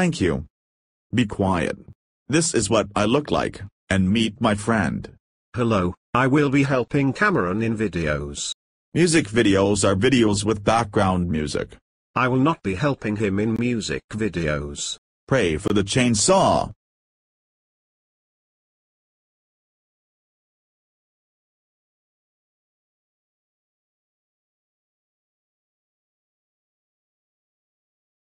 Thank you. Be quiet. This is what I look like, and meet my friend. Hello, I will be helping Cameron in videos. Music videos are videos with background music. I will not be helping him in music videos. Pray for the chainsaw.